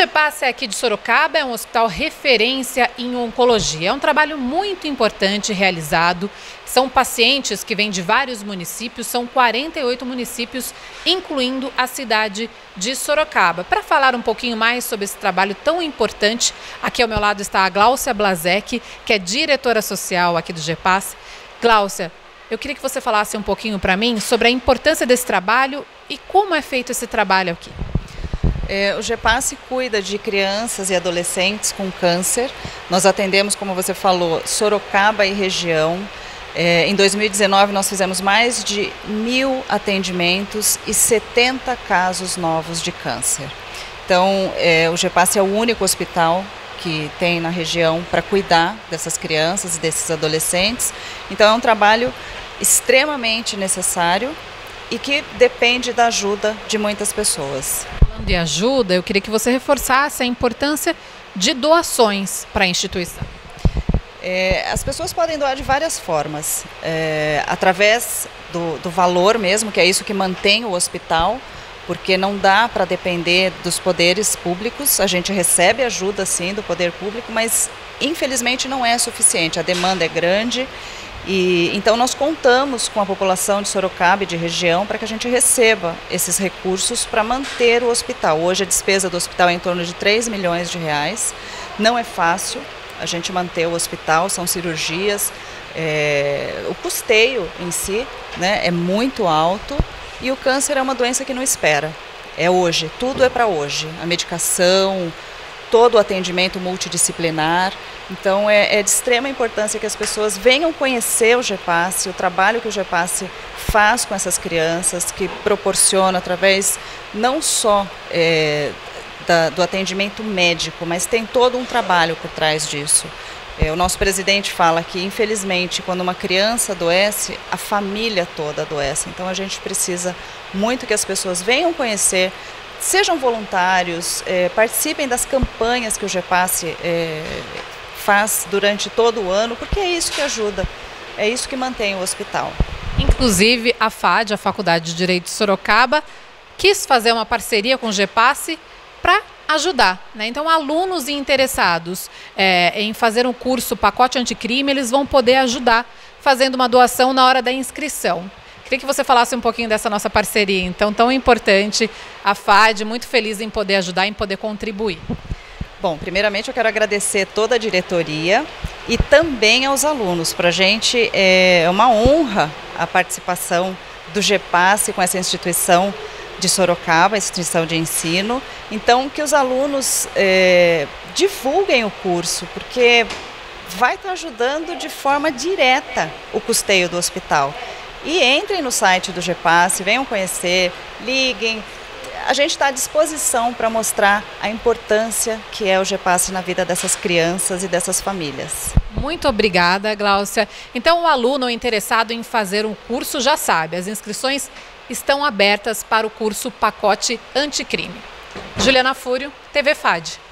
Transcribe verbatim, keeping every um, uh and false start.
GEPASSE aqui de Sorocaba é um hospital referência em oncologia. É um trabalho muito importante realizado. São pacientes que vêm de vários municípios, são quarenta e oito municípios, incluindo a cidade de Sorocaba. Para falar um pouquinho mais sobre esse trabalho tão importante, aqui ao meu lado está a Gláucia Blazek, que é diretora social aqui do GEPASSE. Gláucia, eu queria que você falasse um pouquinho para mim sobre a importância desse trabalho e como é feito esse trabalho aqui. É, o GEPASSE cuida de crianças e adolescentes com câncer. Nós atendemos, como você falou, Sorocaba e região. É, em dois mil e dezenove nós fizemos mais de mil atendimentos e setenta casos novos de câncer. Então, é, o GEPASSE é o único hospital que tem na região para cuidar dessas crianças e desses adolescentes. Então, é um trabalho extremamente necessário e que depende da ajuda de muitas pessoas. Falando de ajuda, eu queria que você reforçasse a importância de doações para a instituição. É, as pessoas podem doar de várias formas, é, através do, do valor mesmo, que é isso que mantém o hospital, porque não dá para depender dos poderes públicos. A gente recebe ajuda sim do poder público, mas infelizmente não é suficiente, a demanda é grande. E, então nós contamos com a população de Sorocaba e de região para que a gente receba esses recursos para manter o hospital. Hoje a despesa do hospital é em torno de três milhões de reais. Não é fácil a gente manter o hospital, são cirurgias, é, o custeio em si, né, é muito alto e o câncer é uma doença que não espera. É hoje, tudo é para hoje. A medicação, todo o atendimento multidisciplinar. Então é, é de extrema importância que as pessoas venham conhecer o GEPASSE, o trabalho que o GEPASSE faz com essas crianças, que proporciona através não só é, da, do atendimento médico, mas tem todo um trabalho por trás disso. É, o nosso presidente fala que, infelizmente, quando uma criança adoece, a família toda adoece. Então a gente precisa muito que as pessoas venham conhecer, sejam voluntários, é, participem das campanhas que o GEPASSE é, faz durante todo o ano, porque é isso que ajuda, é isso que mantém o hospital. Inclusive a F A D, a Faculdade de Direito de Sorocaba, quis fazer uma parceria com o GEPASSE para ajudar, né? Então, alunos e interessados é, em fazer um curso Pacote Anticrime, eles vão poder ajudar fazendo uma doação na hora da inscrição. Queria que você falasse um pouquinho dessa nossa parceria, então, tão importante, a F A D, muito feliz em poder ajudar, em poder contribuir. Bom, primeiramente eu quero agradecer toda a diretoria e também aos alunos. Para a gente é uma honra a participação do GEPASSE com essa instituição de Sorocaba, instituição de ensino. Então, que os alunos é, divulguem o curso, porque vai estar ajudando de forma direta o custeio do hospital. E entrem no site do GEPASSE, venham conhecer, liguem. A gente está à disposição para mostrar a importância que é o GEPASSE na vida dessas crianças e dessas famílias. Muito obrigada, Gláucia. Então, o aluno interessado em fazer um curso já sabe, as inscrições estão abertas para o curso Pacote Anticrime. Juliana Fúrio, T V F A D.